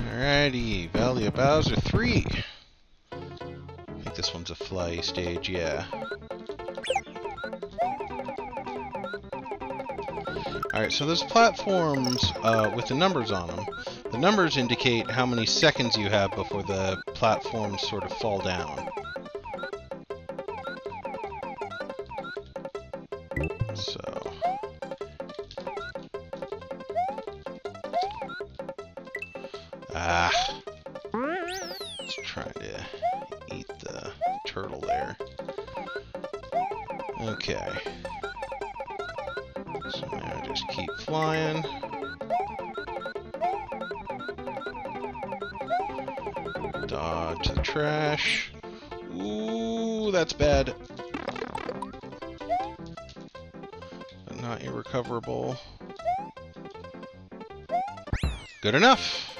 Alrighty, Valley of Bowser 3. I think this one's a fly stage, yeah. Alright, so there's platforms with the numbers on them. The numbers indicate how many seconds you have before the platforms sort of fall down. So... Let's try to eat the turtle there. Okay. So now just keep flying. Dodge the trash. Ooh, that's bad. But not irrecoverable. Good enough.